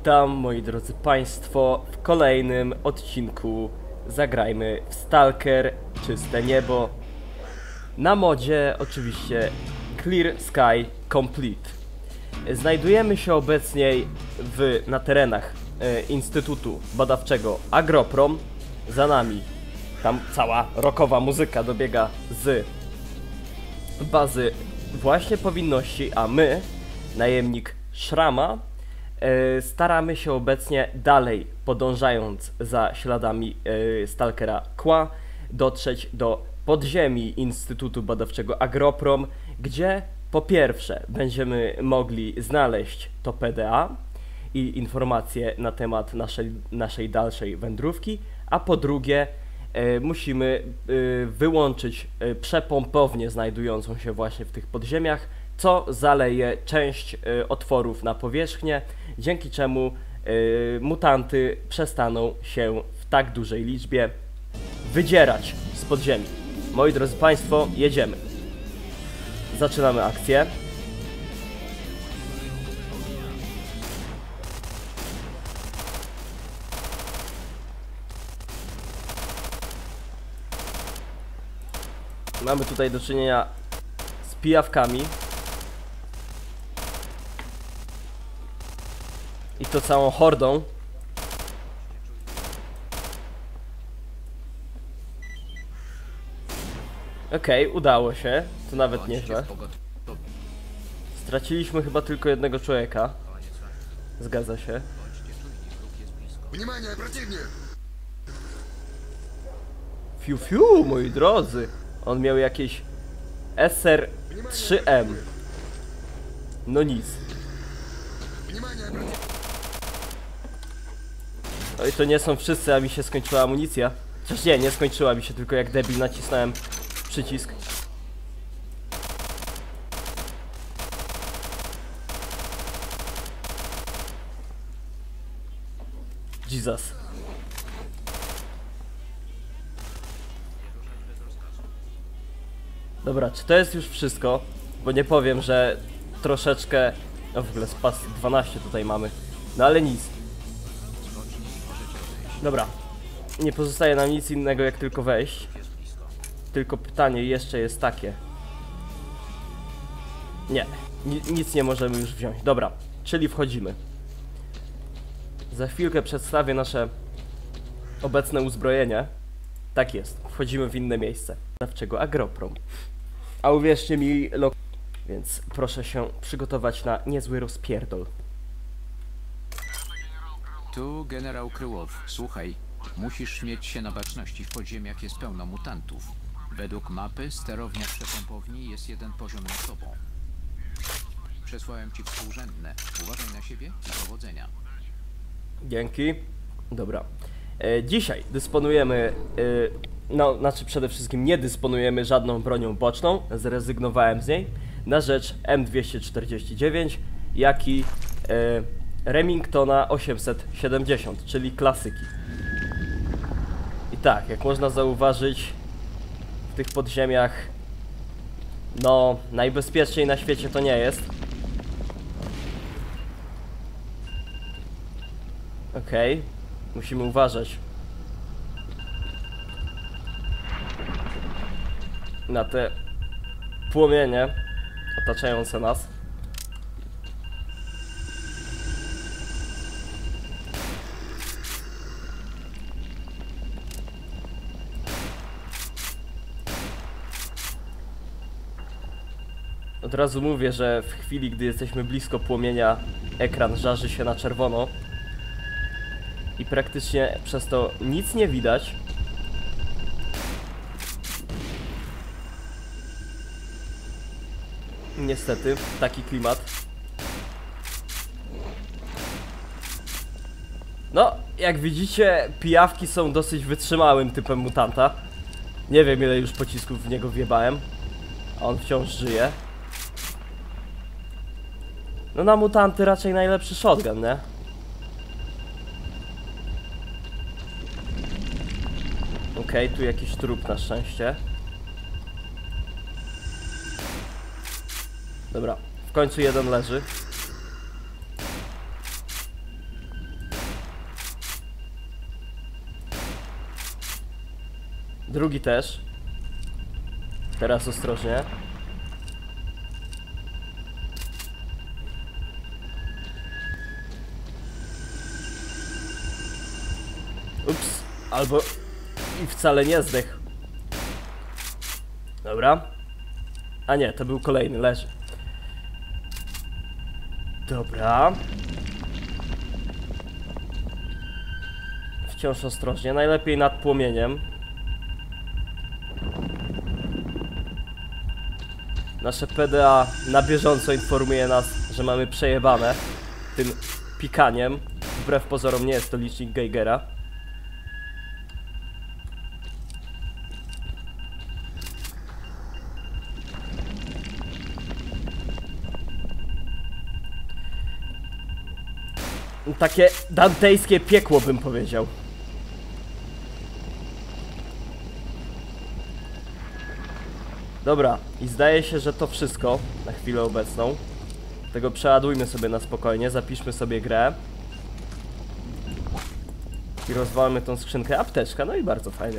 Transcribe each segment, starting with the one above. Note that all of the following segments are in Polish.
Witam, moi drodzy Państwo, w kolejnym odcinku Zagrajmy w Stalker Czyste Niebo. Na modzie oczywiście Clear Sky Complete. Znajdujemy się obecnie na terenach Instytutu Badawczego Agroprom. Za nami tam cała rockowa muzyka dobiega z bazy właśnie powinności, a my, najemnik Szrama, staramy się obecnie dalej, podążając za śladami Stalkera Kła, dotrzeć do podziemi Instytutu Badawczego Agroprom, gdzie po pierwsze będziemy mogli znaleźć to PDA i informacje na temat naszej dalszej wędrówki, a po drugie musimy wyłączyć przepompownię znajdującą się właśnie w tych podziemiach, co zaleje część otworów na powierzchnię, dzięki czemu mutanty przestaną się w tak dużej liczbie wydzierać z podziemi. Moi drodzy Państwo, jedziemy. Zaczynamy akcję. Mamy tutaj do czynienia z pijawkami. I to całą hordą. Okej, udało się. To nawet nieźle. Straciliśmy chyba tylko jednego człowieka. Zgadza się. Fiu fiu, moi drodzy. On miał jakieś SR-3M. No nic. No i to nie są wszyscy, a mi się skończyła amunicja. Chociaż nie skończyła mi się, tylko jak debil nacisnąłem przycisk. Jesus. Dobra, czy to jest już wszystko? Bo nie powiem, że troszeczkę... No w ogóle spas 12 tutaj mamy. No ale nic. Dobra. Nie pozostaje nam nic innego jak tylko wejść. Tylko pytanie jeszcze jest takie. Nie. Nic nie możemy już wziąć. Dobra. Czyli wchodzimy. Za chwilkę przedstawię nasze obecne uzbrojenie. Tak jest. Wchodzimy w inne miejsce. Badawczego Agroprom. A uwierzcie mi, więc proszę się przygotować na niezły rozpierdol. Tu generał Kryłow. Słuchaj, musisz mieć się na baczności. W podziemiach jest pełno mutantów. Według mapy sterownia przepompowni jest jeden poziom nad tobą. Przesłałem ci współrzędne. Uważaj na siebie i powodzenia. Dzięki. Dobra. Dzisiaj dysponujemy... No, znaczy przede wszystkim nie dysponujemy żadną bronią boczną, zrezygnowałem z niej, na rzecz M249, jak i Remingtona 870, czyli klasyki. I tak, jak można zauważyć, w tych podziemiach, no, najbezpieczniej na świecie to nie jest. Okej, musimy uważać na te płomienie otaczające nas. Od razu mówię, że w chwili, gdy jesteśmy blisko płomienia, ekran żarzy się na czerwono i praktycznie przez to nic nie widać. Niestety, taki klimat. No, jak widzicie, pijawki są dosyć wytrzymałym typem mutanta. Nie wiem, ile już pocisków w niego wjebałem, a on wciąż żyje. No na mutanty raczej najlepszy shotgun, nie? Okej, tu jakiś trup na szczęście. Dobra, w końcu jeden leży. Drugi też. Teraz ostrożnie. Ups, albo i wcale nie zdechł. Dobra. A nie, to był kolejny, leży. Dobra. Wciąż ostrożnie, najlepiej nad płomieniem. Nasze PDA na bieżąco informuje nas, że mamy przejebane tym pikaniem. Wbrew pozorom nie jest to licznik Geigera. Takie dantejskie piekło, bym powiedział. Dobra, i zdaje się, że to wszystko na chwilę obecną. Tego przeładujmy sobie na spokojnie, zapiszmy sobie grę. I rozwalmy tą skrzynkę. Apteczka, no i bardzo fajnie.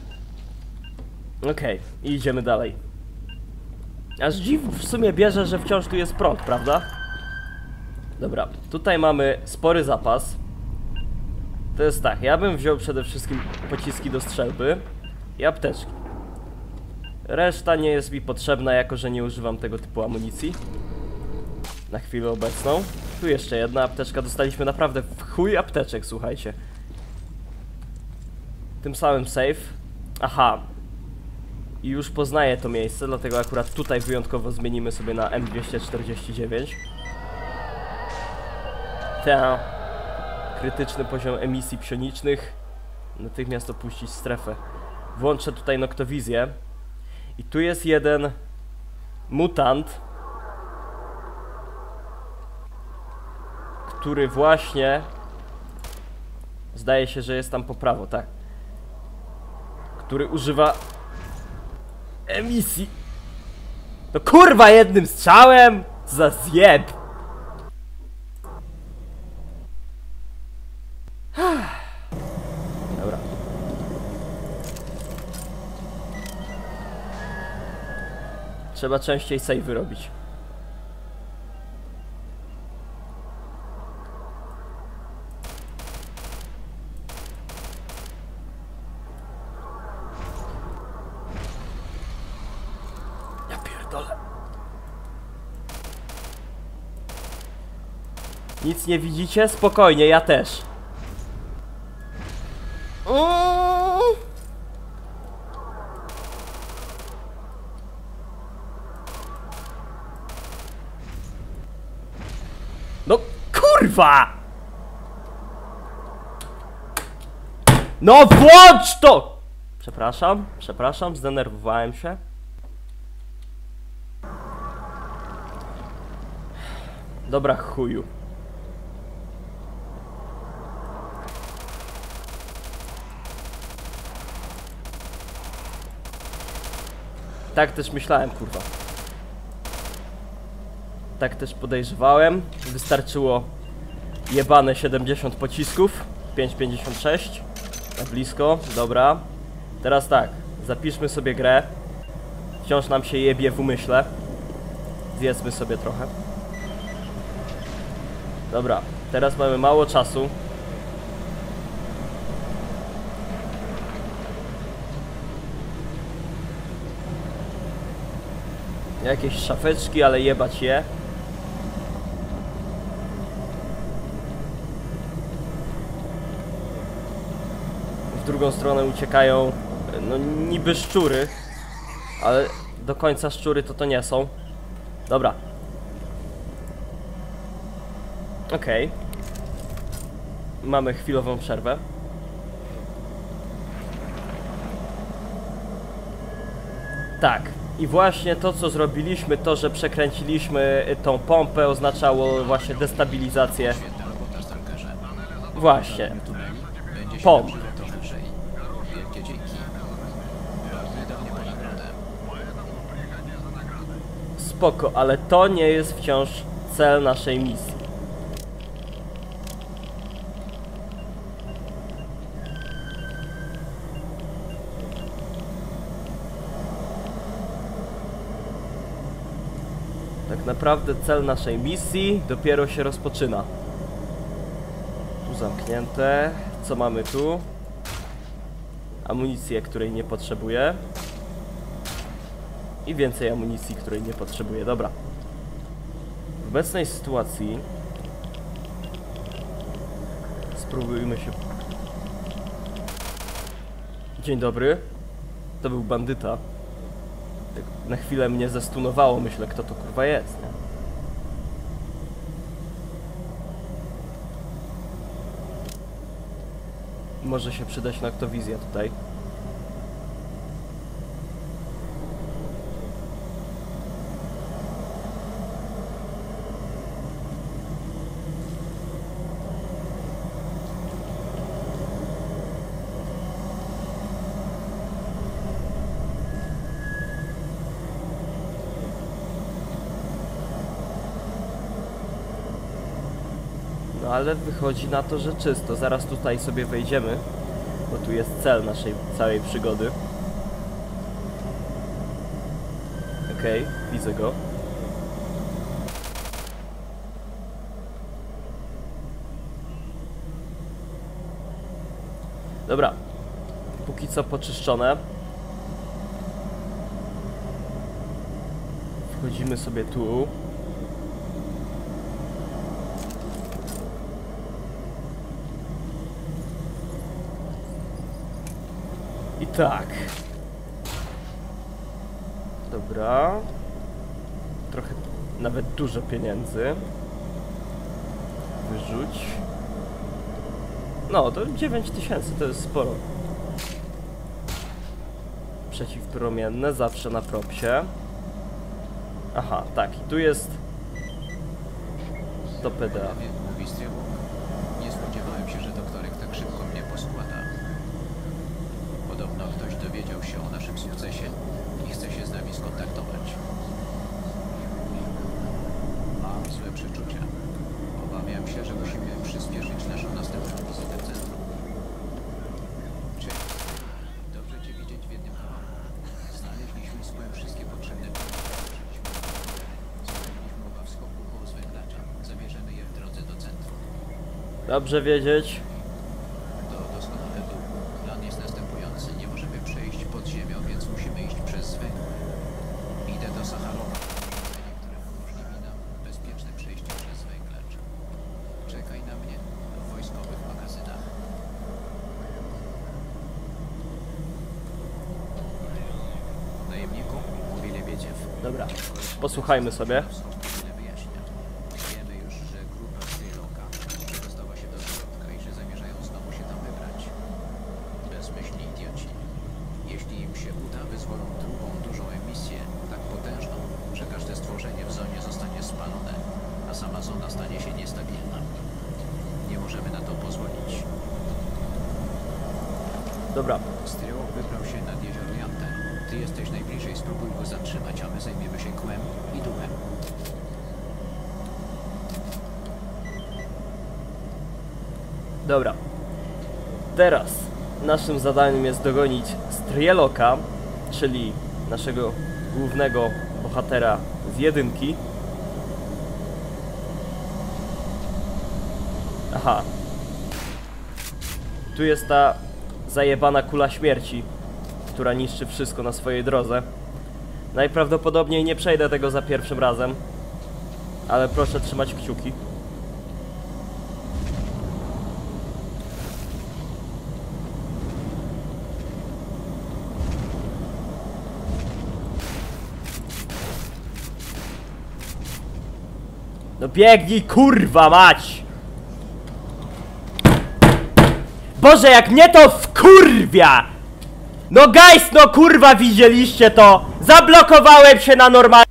Okej, i idziemy dalej. Aż dziw w sumie bierze, że wciąż tu jest prąd, prawda? Dobra, tutaj mamy spory zapas. To jest tak, ja bym wziął przede wszystkim pociski do strzelby i apteczki. Reszta nie jest mi potrzebna, jako że nie używam tego typu amunicji na chwilę obecną. Tu jeszcze jedna apteczka, dostaliśmy naprawdę w chuj apteczek, słuchajcie. Tym samym save. Aha. I już poznaję to miejsce, dlatego akurat tutaj wyjątkowo zmienimy sobie na M249. Ta. Krytyczny poziom emisji psionicznych. Natychmiast opuścić strefę. Włączę tutaj noktowizję. I tu jest jeden mutant, który właśnie zdaje się, że jest tam po prawo, tak. Który używa emisji. No kurwa, jednym strzałem! Co za zjeb! Dobra. Trzeba częściej save'y robić. Ja pierdolę. Nic nie widzicie? Spokojnie, ja też. No kurwa! No włącz to! Przepraszam, zdenerwowałem się. Dobra, chuju. Tak też myślałem, kurwa. Tak też podejrzewałem. Wystarczyło jebane 70 pocisków. 5,56. Na blisko, dobra. Teraz tak, zapiszmy sobie grę. Wciąż nam się jebie w umyśle. Zjedzmy sobie trochę. Dobra, teraz mamy mało czasu. Jakieś szafeczki, ale jebać je. W drugą stronę uciekają, no niby szczury, ale do końca szczury to nie są. Dobra. Okej. Mamy chwilową przerwę. Tak. I właśnie to, co zrobiliśmy, to, że przekręciliśmy tą pompę, oznaczało właśnie destabilizację. Świetna robota, Stalkerze. Właśnie. Tuneli będzie się Pomp. nabiło trochę lżej. Wielkie dzięki. Pragnę dawnie po nagrodę. Spoko, ale to nie jest wciąż cel naszej misji. Tak naprawdę cel naszej misji dopiero się rozpoczyna. Tu zamknięte. Co mamy tu? Amunicję, której nie potrzebuję. I więcej amunicji, której nie potrzebuję. Dobra. W obecnej sytuacji spróbujmy się... Dzień dobry. To był bandyta. Tak na chwilę mnie zestunowało. Myślę, kto to kurwa jest, nie? Może się przydać noktowizja tutaj. No ale wychodzi na to, że czysto. Zaraz tutaj sobie wejdziemy, bo tu jest cel naszej całej przygody. Okej, widzę go. Dobra. Póki co poczyszczone. Wchodzimy sobie tu. I tak. Dobra. Trochę, nawet dużo pieniędzy. Wyrzuć. No, to 9000, to jest sporo. Przeciwpromienne, zawsze na propsie. Aha, tak, i tu jest to PDA. Mówi Strelok. Nie spodziewałem się, że doktorek tak szybko mnie poskłada. Podobno ktoś dowiedział się o naszym sukcesie i chce się z nami skontaktować. Mam złe przeczucia. Obawiam się, że musimy przyspieszyć naszą następną wizytę w centrum. Cześć. Dobrze Cię widzieć w jednym kawałku. Znaleźliśmy swoje wszystkie potrzebne Znaleźliśmy oba w schowku koło zwęglacza. Zabierzemy je w drodze do centrum. Dobrze wiedzieć. To doskonale dół. Plan jest następujący. Nie możemy przejść pod ziemią, więc musimy iść przez węgiel. Idę do Sacharowa, które umożliwi nam bezpieczne przejście przez węglacz. Czekaj na mnie w wojskowych magazynach. Najemniku, mówi Lebiedziew. Dobra, posłuchajmy sobie. Wiele wyjaśnia. Wiemy już, że grupa Strzeloka dostała się do środka i że zamierzają znowu się tam wybrać. Bezmyślni idioci. Jeśli im się uda, wyzwolą drugą dużą emisję, tak potężną, że każde stworzenie w zonie zostanie spalone, a sama zona stanie się niestabilna. Nie możemy na to pozwolić. Dobra, Strelok wybrał się nad jezioro Jantę. Ty jesteś najbliżej, spróbuj go zatrzymać, a my zajmiemy się kłem i duchem. dobra. Teraz naszym zadaniem jest dogonić Strzeloka, czyli naszego głównego bohatera z jedynki. Aha. Tu jest ta zajebana kula śmierci, która niszczy wszystko na swojej drodze. Najprawdopodobniej nie przejdę tego za pierwszym razem, ale proszę trzymać kciuki. No biegnij, kurwa mać! Boże, jak mnie to wkurwia! No guys, no kurwa, widzieliście to! Zablokowałem się na normalnie.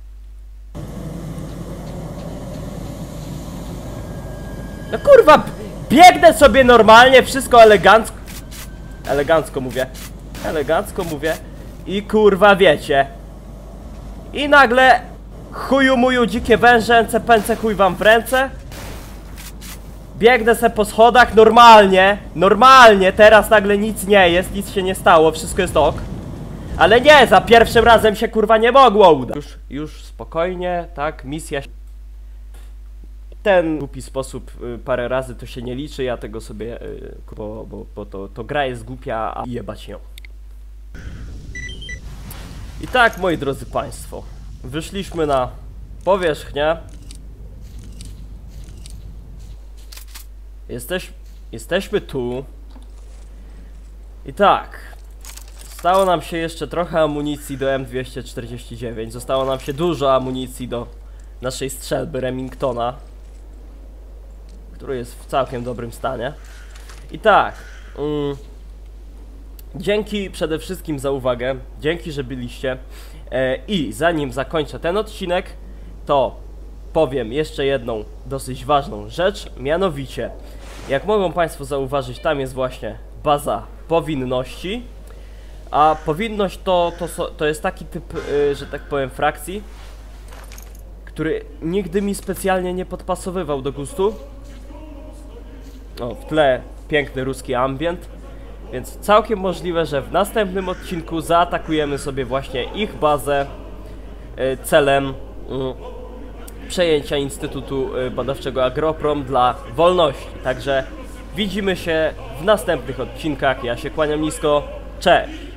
No kurwa, biegnę sobie normalnie, wszystko elegancko. Elegancko mówię. Elegancko mówię. I kurwa wiecie. I nagle chuju muju dzikie węże, pęce chuj wam w ręce. Biegnę se po schodach normalnie. Normalnie, teraz nagle nic nie jest, nic się nie stało, wszystko jest ok. Ale nie, za pierwszym razem się kurwa nie mogło udać. Już spokojnie, tak, misja. Ten głupi sposób parę razy to się nie liczy, ja tego sobie, bo to gra jest głupia, a jebać ją. I tak, moi drodzy państwo, wyszliśmy na powierzchnię. Jesteśmy tu. I tak, zostało nam się jeszcze trochę amunicji do M249. Zostało nam się dużo amunicji do naszej strzelby Remingtona, który jest w całkiem dobrym stanie. I tak, dzięki przede wszystkim za uwagę, dzięki, że byliście. I zanim zakończę ten odcinek, to powiem jeszcze jedną dosyć ważną rzecz, mianowicie, jak mogą państwo zauważyć, tam jest właśnie baza powinności. A powinność to jest taki typ, że tak powiem, frakcji, który nigdy mi specjalnie nie podpasowywał do gustu. O, w tle piękny ruski ambient. Więc całkiem możliwe, że w następnym odcinku zaatakujemy sobie właśnie ich bazę celem przejęcia Instytutu Badawczego Agroprom dla wolności. Także widzimy się w następnych odcinkach. Ja się kłaniam nisko. Cześć!